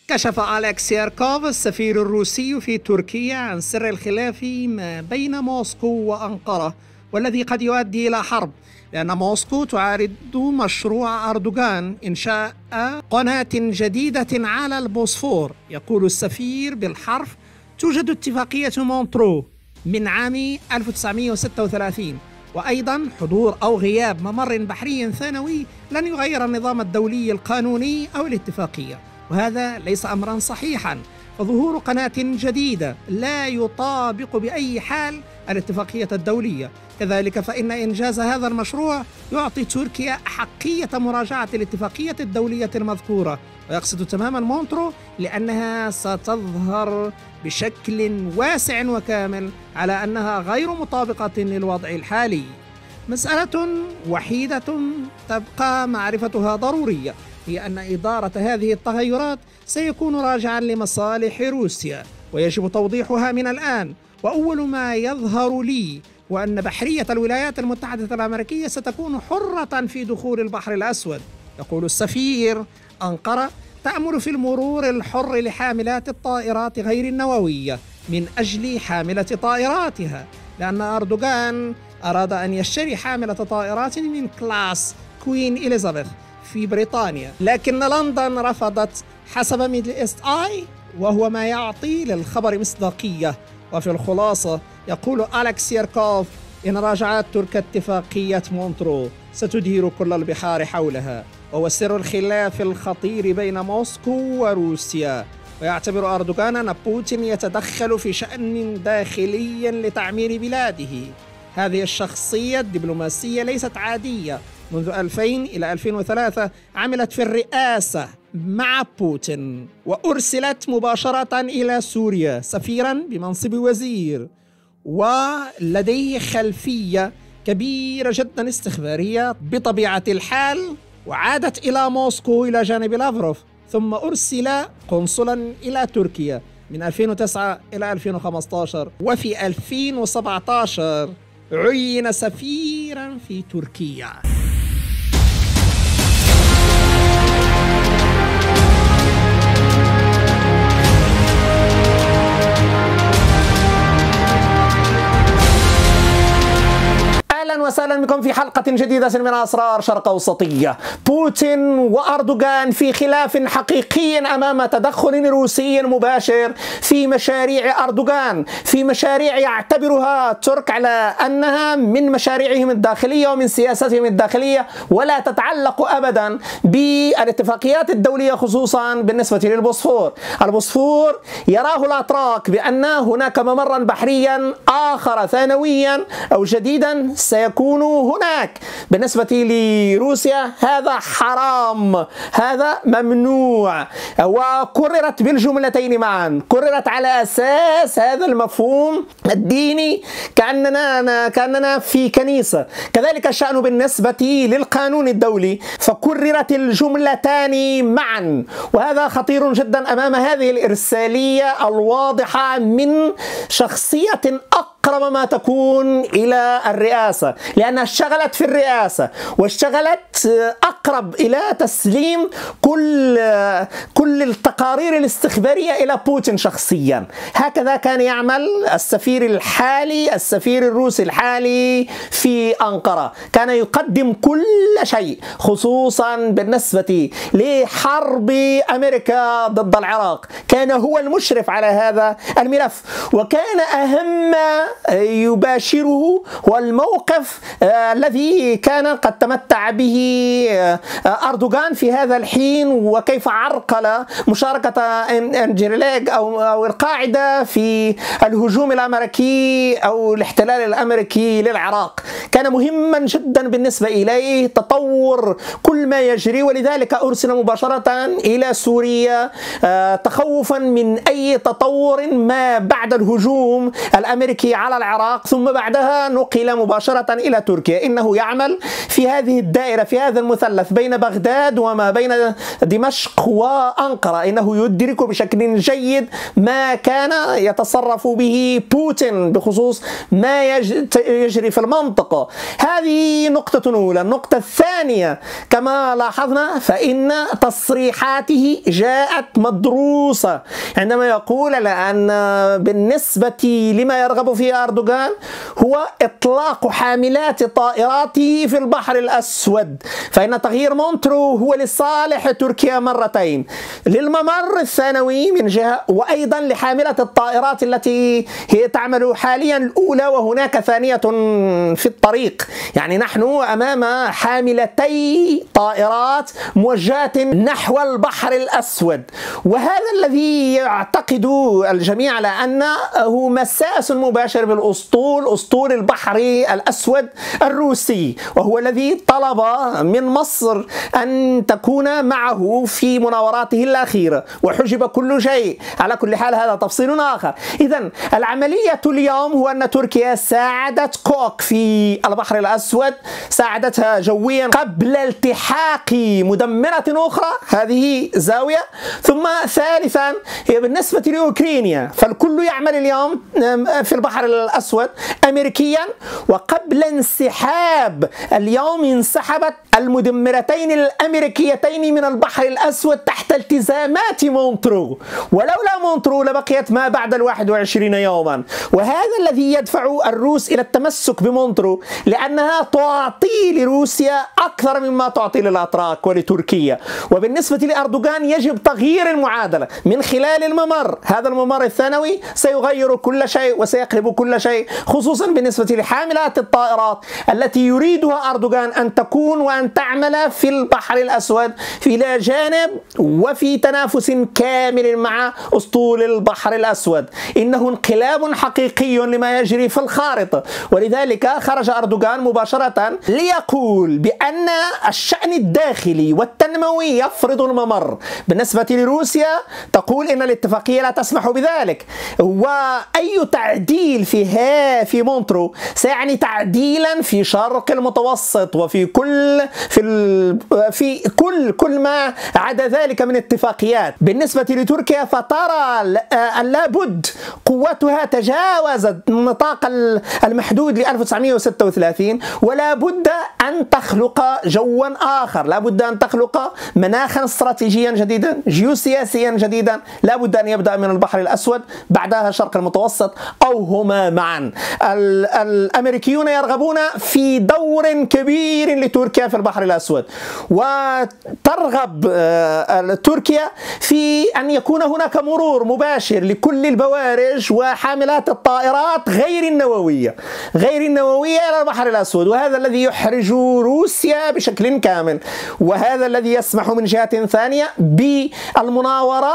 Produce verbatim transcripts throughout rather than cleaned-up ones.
كشف أليكس ياركوف السفير الروسي في تركيا عن سر الخلاف ما بين موسكو وأنقرة والذي قد يؤدي إلى حرب، لأن موسكو تعارض مشروع أردوغان إنشاء قناة جديدة على البوسفور. يقول السفير بالحرف: توجد اتفاقية مونترو من عام ألف وتسعمئة وستة وثلاثين، وأيضا حضور أو غياب ممر بحري ثانوي لن يغير النظام الدولي القانوني أو الاتفاقية، وهذا ليس أمرا صحيحا. فظهور قناة جديدة لا يطابق بأي حال الاتفاقية الدولية. كذلك فإن إنجاز هذا المشروع يعطي تركيا أحقية مراجعة الاتفاقية الدولية المذكورة، ويقصد تماما مونترو لأنها ستظهر بشكل واسع وكامل على أنها غير مطابقة للوضع الحالي. مسألة وحيدة تبقى معرفتها ضرورية، هي أن إدارة هذه التغيرات سيكون راجعا لمصالح روسيا، ويجب توضيحها من الآن. وأول ما يظهر لي هو أن بحرية الولايات المتحدة الأمريكية ستكون حرة في دخول البحر الأسود. يقول السفير: أنقرة تأمل في المرور الحر لحاملات الطائرات غير النووية من أجل حاملة طائراتها، لأن أردوغان أراد أن يشتري حاملة طائرات من كلاس كوين إليزابيث في بريطانيا، لكن لندن رفضت حسب ميدل إيست آي، وهو ما يعطي للخبر مصداقية. وفي الخلاصة يقول أليكس ياركوف: إن راجعت تركيا اتفاقية مونترو ستدير كل البحار حولها، وهو سر الخلاف الخطير بين موسكو وروسيا. ويعتبر أردوغان أن بوتين يتدخل في شأن داخلي لتعمير بلاده. هذه الشخصية الدبلوماسية ليست عادية. منذ ألفين إلى ألفين وثلاثة عملت في الرئاسة مع بوتين، وأرسلت مباشرة إلى سوريا سفيرا بمنصب وزير، ولديه خلفية كبيرة جدا استخبارية بطبيعة الحال. وعادت إلى موسكو إلى جانب لافروف، ثم أرسل قنصلا إلى تركيا من ألفين وتسعة إلى ألفين وخمسة عشر، وفي ألفين وسبعة عشر عين سفيرا في تركيا. أهلا وسهلا بكم في حلقة جديدة من أسرار شرق أوسطية. بوتين وأردوغان في خلاف حقيقي أمام تدخل روسي مباشر في مشاريع أردوغان، في مشاريع يعتبرها الترك على أنها من مشاريعهم الداخلية ومن سياستهم الداخلية، ولا تتعلق أبدا بالاتفاقيات الدولية، خصوصا بالنسبة للبوسفور. البوسفور يراه الأتراك بأن هناك ممرا بحريا آخر ثانويا أو جديدا سيكون هناك. بالنسبة لروسيا هذا حرام، هذا ممنوع، وكررت بالجملتين معا. كررت على أساس هذا المفهوم الديني كأننا كأننا في كنيسة. كذلك الشأن بالنسبة للقانون الدولي، فكررت الجملتان معا، وهذا خطير جدا أمام هذه الإرسالية الواضحة من شخصية أقرب ما تكون إلى الرئاسة، لأنها اشتغلت في الرئاسة واشتغلت أقرب إلى تسليم كل كل التقارير الاستخبارية إلى بوتين شخصيا. هكذا كان يعمل السفير الحالي، السفير الروسي الحالي في أنقرة، كان يقدم كل شيء، خصوصا بالنسبة لحرب أمريكا ضد العراق. كان هو المشرف على هذا الملف، وكان أهم يباشره والموقف آه الذي كان قد تمتع به آه أردوغان في هذا الحين، وكيف عرقل مشاركة انجريليغ أو, أو القاعدة في الهجوم الأمريكي أو الاحتلال الأمريكي للعراق. كان مهما جدا بالنسبة إليه تطور كل ما يجري، ولذلك أرسل مباشرة إلى سوريا آه تخوفا من أي تطور ما بعد الهجوم الأمريكي على العراق ثم بعدها نقل مباشرة إلى تركيا. إنه يعمل في هذه الدائرة، في هذا المثلث بين بغداد وما بين دمشق وأنقرة. إنه يدرك بشكل جيد ما كان يتصرف به بوتين بخصوص ما يجري في المنطقة. هذه نقطة أولى. النقطة الثانية كما لاحظنا فإن تصريحاته جاءت مدروسة عندما يقول أن بالنسبة لما يرغب فيه أردوغان هو إطلاق حاملات طائراته في البحر الأسود، فإن تغيير مونترو هو لصالح تركيا مرتين، للممر الثانوي من جهة وأيضا لحاملة الطائرات التي هي تعمل حاليا الأولى وهناك ثانية في الطريق. يعني نحن أمام حاملتي طائرات موجهة نحو البحر الأسود، وهذا الذي يعتقد الجميع على أنه مساس مباشر بالأسطول، أسطول البحر الأسود الروسي، وهو الذي طلب من مصر أن تكون معه في مناوراته الأخيرة، وحجب كل شيء. على كل حال هذا تفصيل آخر. إذن العملية اليوم هو أن تركيا ساعدت كوك في البحر الأسود، ساعدتها جويا قبل التحاق مدمرة أخرى، هذه زاوية. ثم ثالثا هي بالنسبة لأوكرانيا، فالكل يعمل اليوم في البحر الأسود أمريكيا، وقبل انسحاب اليوم انسحبت المدمرتين الأمريكيتين من البحر الأسود تحت التزامات مونترو، ولولا مونترو لبقيت ما بعد الواحد وعشرين يوما. وهذا الذي يدفع الروس إلى التمسك بمونترو، لأنها تعطي لروسيا أكثر مما تعطي للأتراك ولتركيا. وبالنسبة لأردوغان يجب تغيير المعادلة من خلال الممر. هذا الممر الثانوي سيغير كل شيء وسيقلب كل شيء، خصوصا بالنسبة لحاملات الطائرات التي يريدها أردوغان أن تكون وأن تعمل في البحر الأسود إلى جانب وفي تنافس كامل مع أسطول البحر الأسود. إنه انقلاب حقيقي لما يجري في الخارطة، ولذلك خرج أردوغان مباشرة ليقول بأن الشأن الداخلي والتنموي يفرض الممر. بالنسبة لروسيا تقول إن الاتفاقية لا تسمح بذلك، وأي تعديل فيها في مونترو سيعني تعديلا في شرق المتوسط وفي كل في ال في كل كل ما عدا ذلك من اتفاقيات. بالنسبة لتركيا فترى أن لابد قوتها تجاوزت النطاق المحدود ل ألف وتسعمئة وستة وثلاثين، ولا بد أن تخلق جوا آخر، لا بد أن تخلق مناخا استراتيجيا جديدا، جيوسياسيا جديدا، لا بد أن يبدأ من البحر الأسود بعدها شرق المتوسط أو هما معا. الأمريكيون يرغبون في دور كبير لتركيا في البحر الأسود، وترغب تركيا في أن يكون هناك مرور مباشر لكل البوارج وحاملات الطائرات غير النووية غير النووية إلى البحر الأسود، وهذا الذي يحرج روسيا بشكل كامل، وهذا الذي يسمح من جهة ثانية بالمناورة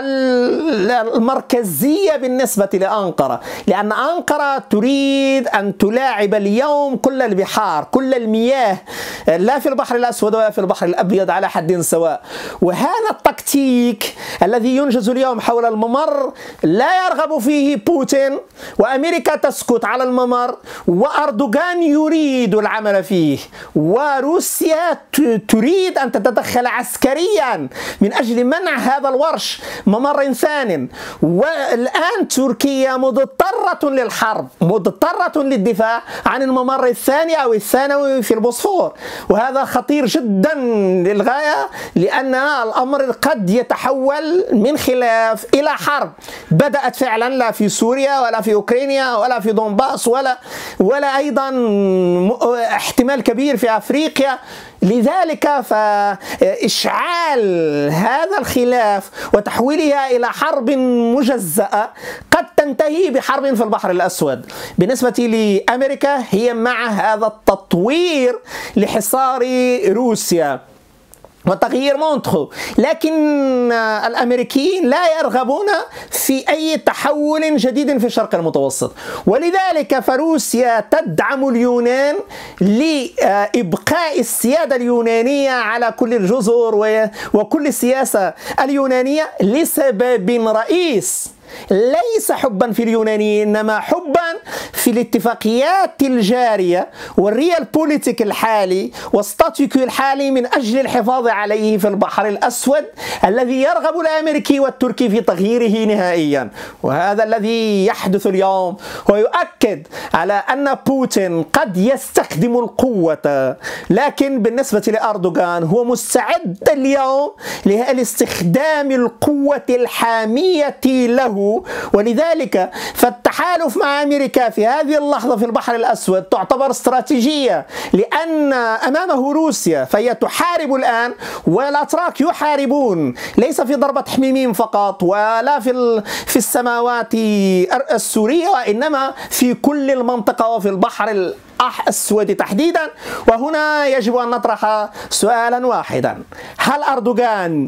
المركزية بالنسبة لأنقرة، لأن أنقرة تريد أن تلاعب اليوم كل البحار، كل المياه، لا في البحر الأسود ولا في البحر الأبيض على حد سواء. وهذا التكتيك الذي ينجز اليوم حول الممر لا يرغب فيه بوتين، وأمريكا تسكت على الممر، وأردوغان يريد العمل فيه، وروسيا تريد أن تتدخل عسكريا من أجل منع هذا الورش ممر ثان. والآن تركيا مضطرة للحرب، مضطرة للدفاع عن الممر الثاني أو الثانوي في البوسفور، وهذا خطير جدا للغاية، لأن الأمر قد يتحول من خلاف إلى حرب بدأت فعلا لا في سوريا ولا في أوكرانيا ولا في دونباس ولا ولا أيضا احتمال كبير في أفريقيا. لذلك فإشعال هذا الخلاف وتحويلها إلى حرب مجزأة قد تنتهي بحرب في البحر الأسود. بالنسبة لأمريكا هي مع هذا التطوير لحصار روسيا وتغيير مونترو، لكن الأمريكيين لا يرغبون في أي تحول جديد في الشرق المتوسط، ولذلك فروسيا تدعم اليونان لإبقاء السيادة اليونانية على كل الجزر وكل السياسة اليونانية لسبب رئيس، ليس حبا في اليونانيين، إنما حبا في الاتفاقيات الجارية والريال بوليتيك الحالي والستاتيكو الحالي من أجل الحفاظ عليه في البحر الأسود الذي يرغب الأمريكي والتركي في تغييره نهائيا. وهذا الذي يحدث اليوم ويؤكد على أن بوتين قد يستخدم القوة، لكن بالنسبة لأردوغان هو مستعد اليوم لاستخدام القوة الحامية له. ولذلك فالتحالف مع أمريكا في هذه اللحظة في البحر الأسود تعتبر استراتيجية، لأن أمامه روسيا فهي تحارب الآن والأتراك يحاربون، ليس في ضربة حميميم فقط ولا في في السماوات السورية، وإنما في كل المنطقة وفي البحر الأسود تحديدا. وهنا يجب أن نطرح سؤالا واحدا: هل أردوغان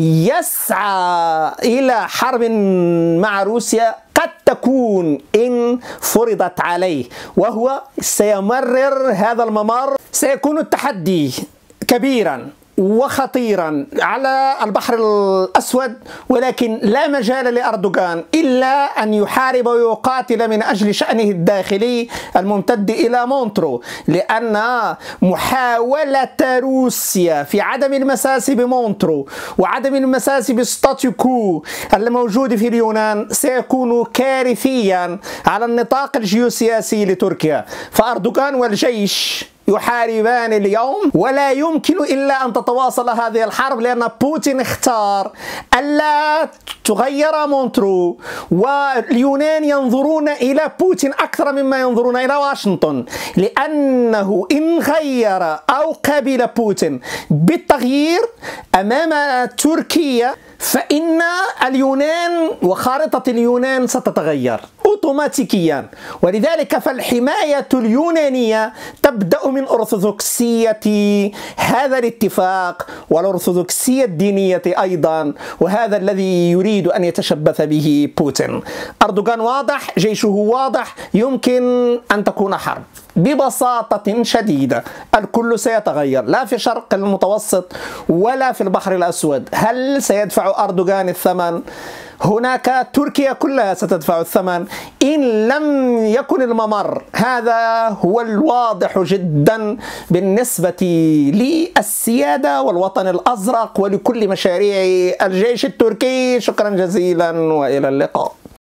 يسعى إلى حرب مع روسيا؟ قد تكون إن فرضت عليه، وهو سيمرر هذا الممر. سيكون التحدي كبيرا وخطيرا على البحر الأسود، ولكن لا مجال لأردوغان إلا أن يحارب ويقاتل من أجل شأنه الداخلي الممتد إلى مونترو، لأن محاولة روسيا في عدم المساس بمونترو وعدم المساس بستاتيكو الموجود في اليونان سيكون كارثيا على النطاق الجيوسياسي لتركيا. فأردوغان والجيش يحاربان اليوم، ولا يمكن إلا أن تتواصل هذه الحرب، لأن بوتين اختار ألا تغير مونترو، واليونان ينظرون إلى بوتين أكثر مما ينظرون إلى واشنطن، لأنه إن غير أو قبل بوتين بالتغيير أمام تركيا فإن اليونان وخارطة اليونان ستتغير أوتوماتيكيا. ولذلك فالحماية اليونانية تبدأ من أرثوذكسية هذا الاتفاق والأرثوذكسية الدينية أيضا، وهذا الذي يريد أن يتشبث به بوتين. أردوغان واضح، جيشه واضح، يمكن أن تكون حرب ببساطة شديدة. الكل سيتغير، لا في شرق المتوسط ولا في البحر الأسود. هل سيدفع أردوغان الثمن؟ هناك تركيا كلها ستدفع الثمن إن لم يكن الممر. هذا هو الواضح جدا بالنسبة للسيادة والوطن الأزرق ولكل مشاريع الجيش التركي. شكرا جزيلا وإلى اللقاء.